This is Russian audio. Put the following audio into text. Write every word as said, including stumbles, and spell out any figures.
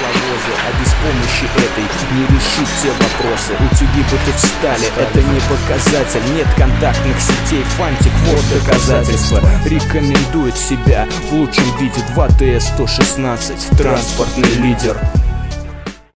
тепловозы, а без помощи этой не решить те вопросы. Утюги бы тут встали, это не показатель. Нет контактных сетей, фантик, вот доказательство. Рекомендует себя в лучшем виде два тэ эс сто шестнадцать, транспортный лидер.